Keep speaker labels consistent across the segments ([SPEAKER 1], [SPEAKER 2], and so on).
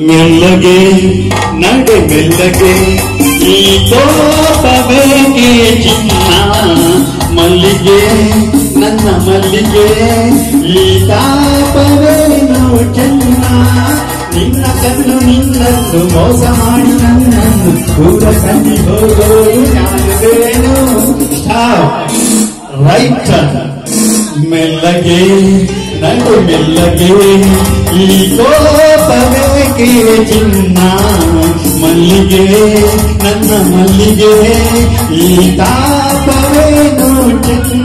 [SPEAKER 1] ಮೆಲ್ಲಗೆ ನಡೆ ಮೆಲ್ಲಗೆ ಈ ಕೋಪಬೇಕೆ ಚಿನ್ನ ಮಲ್ಲಿಗೆ ನನ್ನ ಮಲ್ಲಿಗೆ ಈ ತಾಪವೇನು ಚೆನ್ನ ನಿನ್ನ ಕಣ್ಣು ನಿನ್ನನ್ನು ಮೋಸ ಮಾಡಿ ನನ್ನನ್ನು ದೂರ ಕಣ್ಣಿ ಹೋಗೋದು ಯಾರೇನು ರೈಟ್ ಮೆಲ್ಲಗೆ ನಡೆ ಮೆಲ್ಲಗೆ ಈ ಕೋಪಬೇಕೆ ಚಿನ್ನ ಮಲ್ಲಿಗೆ ನನ್ನ ಮಲ್ಲಿಗೆ ಈ ತಾಪವೇನು ಚಿನ್ನ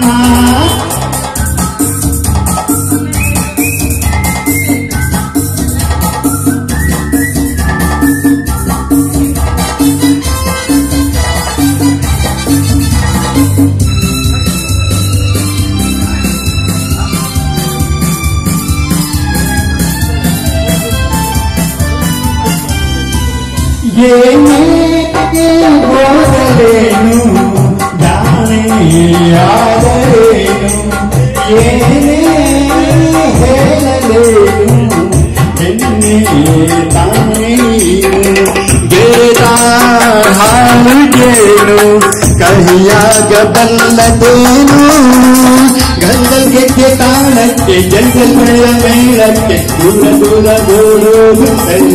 [SPEAKER 1] ಏನೇಕೆ ಹೋದರೇನು ಜಾಣೆ ಆದರೇನು ಏನೇ ಹೇಳಲೇನು ಎನ್ನೆ ತಾನೇನು ಬೇಡ ಹಾಡುಗೇನು ಕಹಿಯಾಗಬಲ್ಲದೇನು ಗಂಗಲ್ಗೆ ತಾಳಕ್ಕೆ ಜಂಗಲ್ ಮೇಳಕ್ಕೆ ದೂರ ದೂರ ಓಡೋದು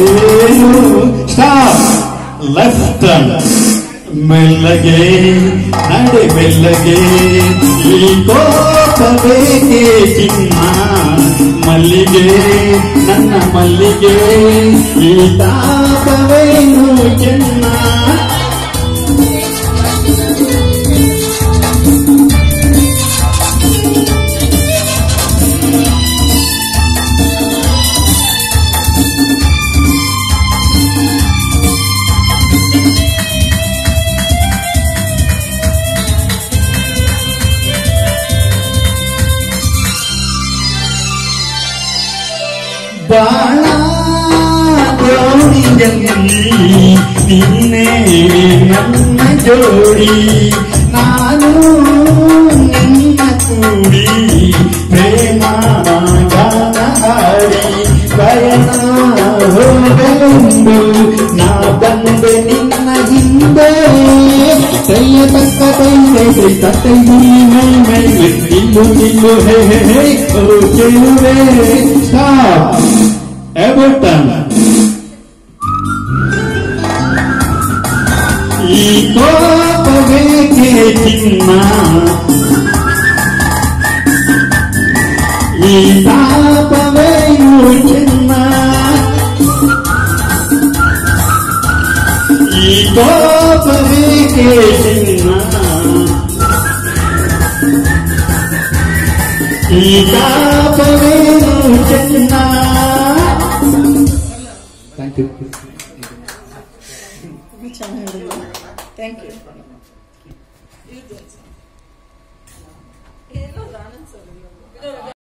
[SPEAKER 1] ಲೆಫ್ಟ್ ಮೆಲ್ಲಗೆ ನಡೆ ಮೆಲ್ಲಗೆ ಈ ಕೋಪಬೇಕೆ ಚಿನ್ನ ಮಲ್ಲಿಗೆ ನನ್ನ ಮಲ್ಲಿಗೆ ಈ ತಾಪವೇನು ಚೆನ್ನ ಬಾಳ ಜೋಡಿಯಲ್ಲಿ ನಿನ್ನೆ ನನ್ನ ಜೋಡಿ ನಾನು ನಿನ್ನ ಕೂಡಿ ಪ್ರೇಮ ಗಾನ ಹಾಡಿ ಪಯಣ ಹೋಗಲೆಂದು ನಾ ಬಂದೆ ನಿನ್ನ ಹಿಂದೆ ಕೈಯ ತಕ್ಕ ಕೈ ತಕ್ಕೈ ಮೈ ಮೈ ನಿಲ್ಲು ನಿಲ್ಲು ಹೇ ಹೇ ಹೇ ಚೆಲುವೆ ಸ್ಟಾಪ್ ಎಬರ್ಟನ್ ಈ ಕೋಪಬೇಕೆ ಚಿನ್ನ ಈ ತಾಪವೇನು ಚಿನ್ನ ಈ ಕೋಪಬೇಕೆ ಚಿನ್ನ ಈ ತಾಪವೇನು ಚಿನ್ನ. Thank you.
[SPEAKER 2] Thank you.